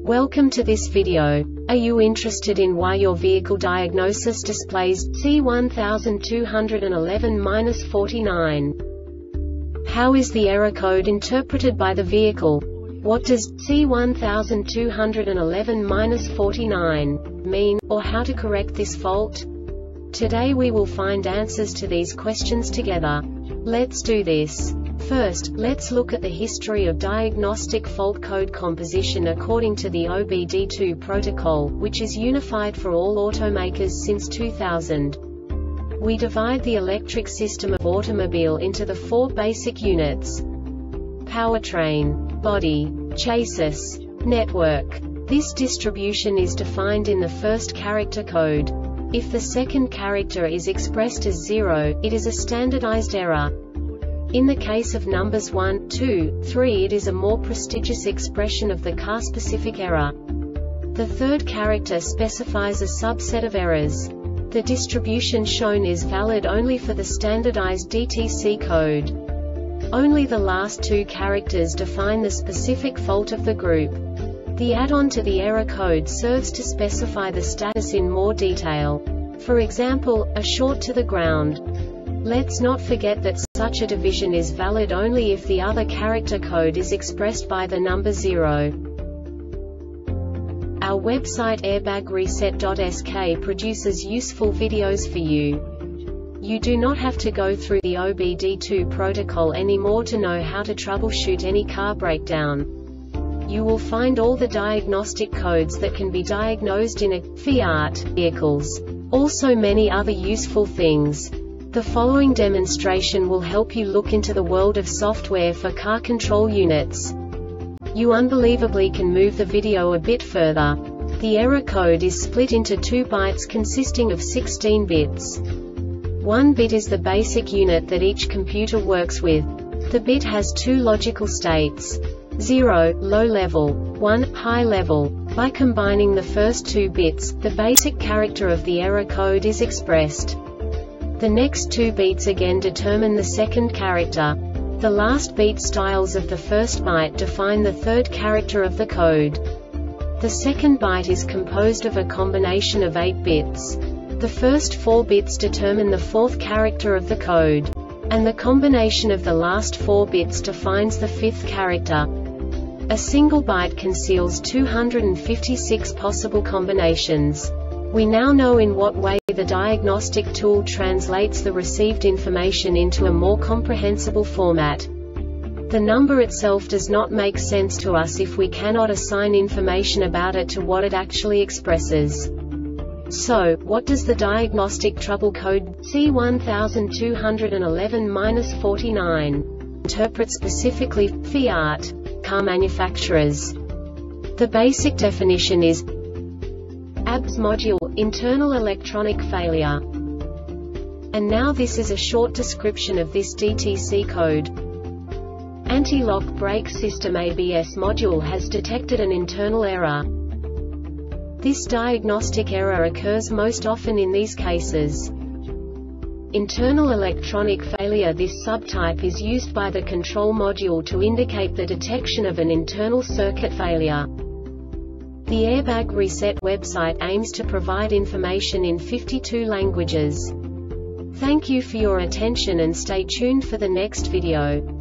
Welcome to this video. Are you interested in why your vehicle diagnosis displays C1211-49? How is the error code interpreted by the vehicle? What does C1211-49 mean, or how to correct this fault? Today we will find answers to these questions together. Let's do this. First, let's look at the history of diagnostic fault code composition according to the OBD2 protocol, which is unified for all automakers since 2000. We divide the electric system of automobile into the four basic units: powertrain, body, chassis, network. This distribution is defined in the first character code. If the second character is expressed as 0, it is a standardized error. In the case of numbers 1, 2, 3, it is a more prestigious expression of the car-specific error. The third character specifies a subset of errors. The distribution shown is valid only for the standardized DTC code. Only the last two characters define the specific fault of the group. The add-on to the error code serves to specify the status in more detail. For example, a short to the ground. Let's not forget that such a division is valid only if the other character code is expressed by the number 0. Our website airbagreset.sk produces useful videos for you. You do not have to go through the OBD2 protocol anymore to know how to troubleshoot any car breakdown. You will find all the diagnostic codes that can be diagnosed in a Fiat vehicles. Also many other useful things. The following demonstration will help you look into the world of software for car control units. You unbelievably can move the video a bit further. The error code is split into 2 bytes consisting of 16 bits. 1 bit is the basic unit that each computer works with. The bit has 2 logical states: 0, low level, 1, high level. By combining the first 2 bits, the basic character of the error code is expressed. The next 2 beats again determine the second character. The last beat styles of the first byte define the third character of the code. The second byte is composed of a combination of 8 bits. The first 4 bits determine the fourth character of the code. And the combination of the last 4 bits defines the fifth character. A single byte conceals 256 possible combinations. We now know in what way the diagnostic tool translates the received information into a more comprehensible format. The number itself does not make sense to us if we cannot assign information about it to what it actually expresses. So, what does the diagnostic trouble code C1211-49 interpret specifically for Fiat car manufacturers? The basic definition is ABS module, internal electronic failure. And now this is a short description of this DTC code. Anti-lock brake system ABS module has detected an internal error. This diagnostic error occurs most often in these cases: internal electronic failure. This subtype is used by the control module to indicate the detection of an internal circuit failure. The Airbag Reset website aims to provide information in 52 languages. Thank you for your attention and stay tuned for the next video.